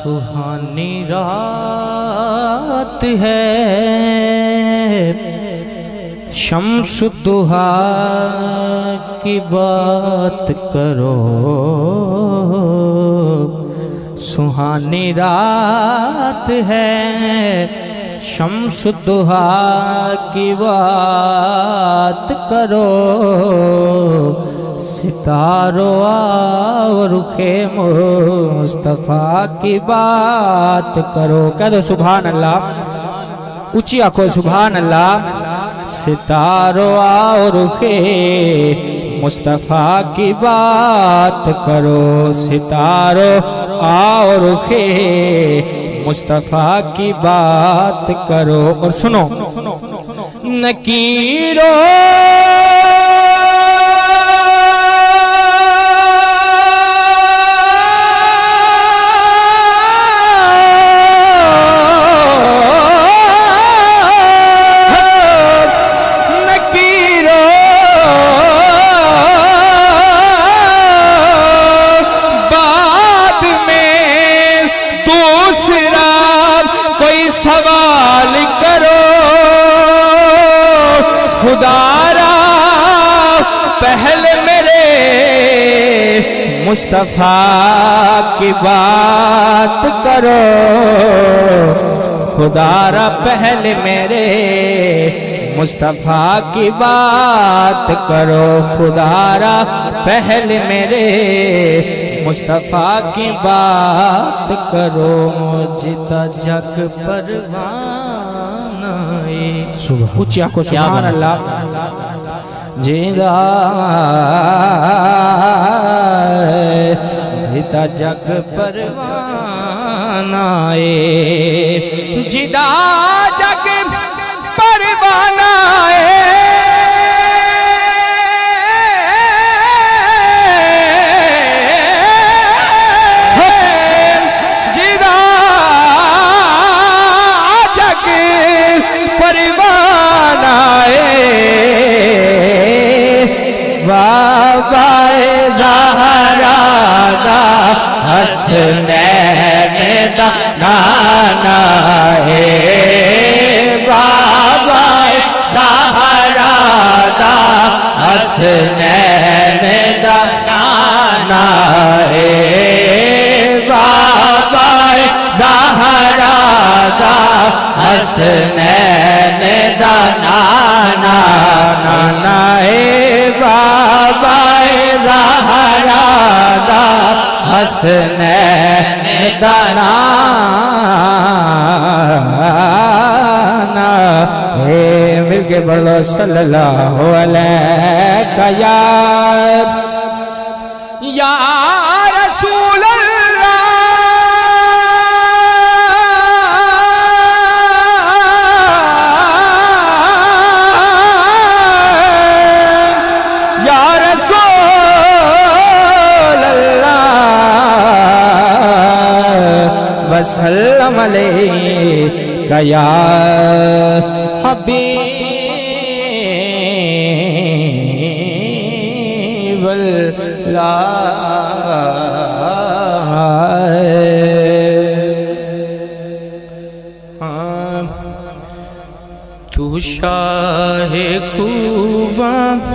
सुहानी रात है शम्स दुहा की बात करो, सुहानी रात है शम्स दुहा की बात करो, सितारों आओ रुखे मुस्तफा की बात करो। कह दो सुभान अल्लाह, ऊंची आंखों सुभान अल्लाह। सितारों आओ रुखे मुस्तफा की बात करो, सितारों आओ रुखे मुस्तफा की बात करो। और सुनो, नकीरों सवाल करो, खुदारा पहले मेरे मुस्तफा की बात करो, खुदारा पहले मेरे मुस्तफा की बात करो, खुदारा पहले मेरे मुस्तफा की बात करो। जिता जग परवाना ऊंची आंखों सुभान अल्लाह। जिता जग परवाना जिदा जग परवाना बाबाए ज़हरा दा हसनैन दा नाना है, बाबाए ज़हरा दा हसनैन दा नाना है, बाबाए ज़हरा दा हसनैन दा नाना नाना है, बाबाए ज़हरा दा हसनैन दा नाना है। मिलके बोलो सल्लल्लाहु अलैहि या रसूल वसल्लम अलैका या हबीबल्लाह। तू शाहे खूबा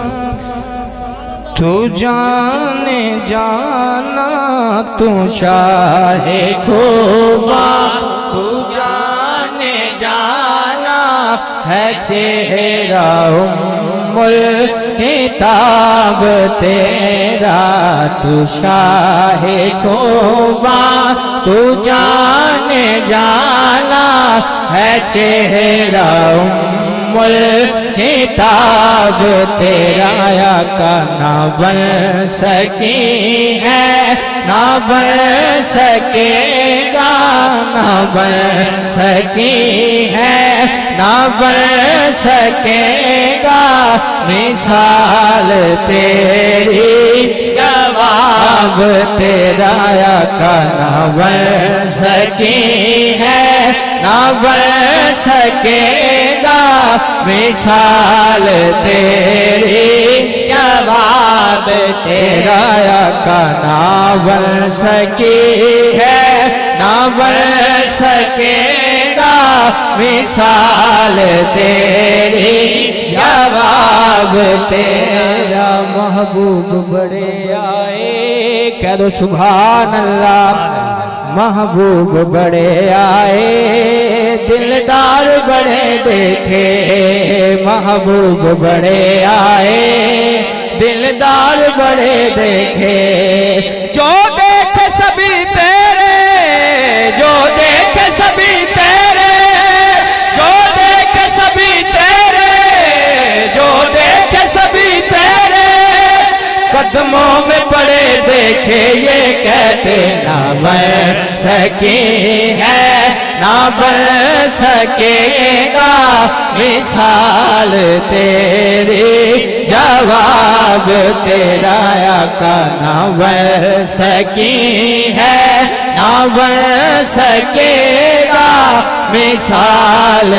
तू जाने जाना, तू शाहे खूबा तू जाने जाना है, चेहरा उम्मुल किताब तेरा, तू शाहे खूबा तू जाने जाना है, चेहरा उम्मुल किताब तेरा, का ना बन सकी है ना बन सकेगा, ना बन सकी है ना बन सकेगा, मिसाल तेरी जवाब तेरा, का ना बन सकी है ना बन सकेगा, मिसाल तेरी जवाब तेरा, का ना बन सकी है نہ بن سکے گا مثال تیری جواب تیرا محبوب بڑے آئے کہہ دو سبحان اللہ محبوب بڑے آئے دلدار بڑے دیکھے محبوب بڑے آئے دلدار بڑے دیکھے جو دیکھے سبھی تیرے جو دیکھے سبھی تیرے جو دیکھے سبھی تیرے جو دیکھے سبھی تیرے قدموں میں پڑے دیکھے یہ کہتے نہ بن سکی ہے نہ بن سکے گا مثال تیری جواب تیرا آقا نہ بن سکی ہے نہ بن سکے گا مثال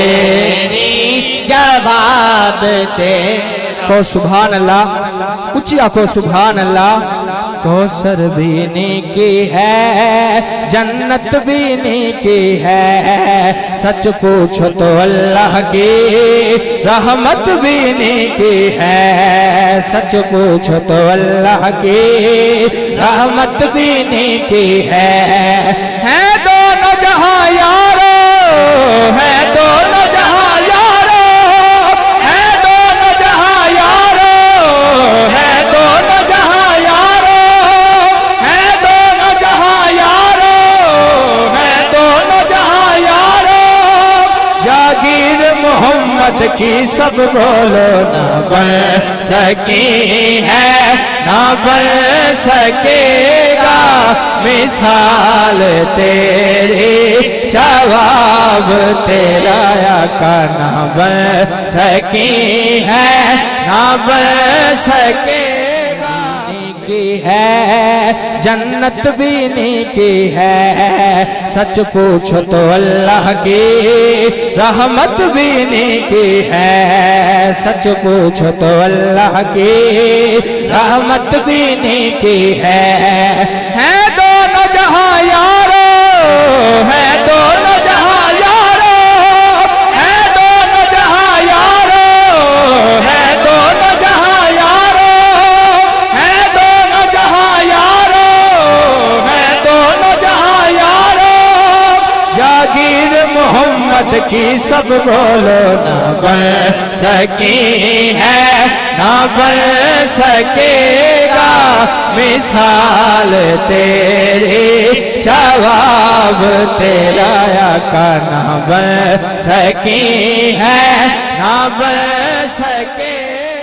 تیری جواب تیرا کو سبحان اللہ اچھی آنکھوں سبحان اللہ کوثر بھی نیکی ہے جنت بھی نیکی ہے سچ پوچھو تو اللہ کی رحمت بھی نیکی ہے سچ پوچھو تو اللہ کی رحمت بھی نیکی ہے دونوں جہاں یارو ہے دونوں جہاں یارو ہے دونوں جہاں یارو ہے دونوں جہاں یارو ہے دونوں جہاں یارو ہے دونوں جہاں یارو جاگیر محمد کی سب بولو نہ بن سکی ہے نہ بن سکے گا مثال تیری جواب تیرا آقا نہ بن سکی ہے نہ بن سکے نیکی ہے جنت بھی نیکی ہے سچ پوچھو تو اللہ کی رحمت بھی نیکی ہے سچ پوچھو تو اللہ کی رحمت بھی نیکی ہے دونوں جہاں یارو ہے دونوں جہاں یارو ہے دونوں جہاں یارو ہے دونوں جہاں یارو ہے دونوں جہاں یارو ہے دونوں جہاں یارو جاگیر محمد کی سب بولو نہ بن سکی ہے نہ بن سکے گا مثال تیری جواب تیرا آقا نہ بن سکی ہے نہ بن سکے